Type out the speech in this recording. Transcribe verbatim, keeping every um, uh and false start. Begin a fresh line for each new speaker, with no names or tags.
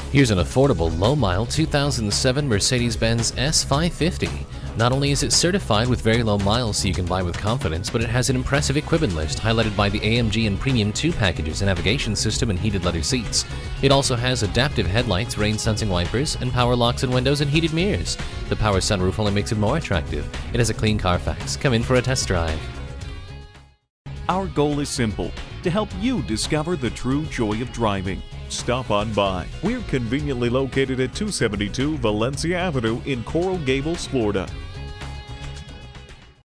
Here's an affordable low-mile two thousand seven Mercedes-Benz S five fifty. Not only is it certified with very low miles so you can buy with confidence, but it has an impressive equipment list highlighted by the A M G and Premium two packages, a navigation system, and heated leather seats. It also has adaptive headlights, rain-sensing wipers, and power locks and windows and heated mirrors. The power sunroof only makes it more attractive. It has a clean Carfax. Come in for a test drive.
Our goal is simple: to help you discover the true joy of driving. Stop on by. We're conveniently located at two seventy-two Valencia Avenue in Coral Gables, Florida.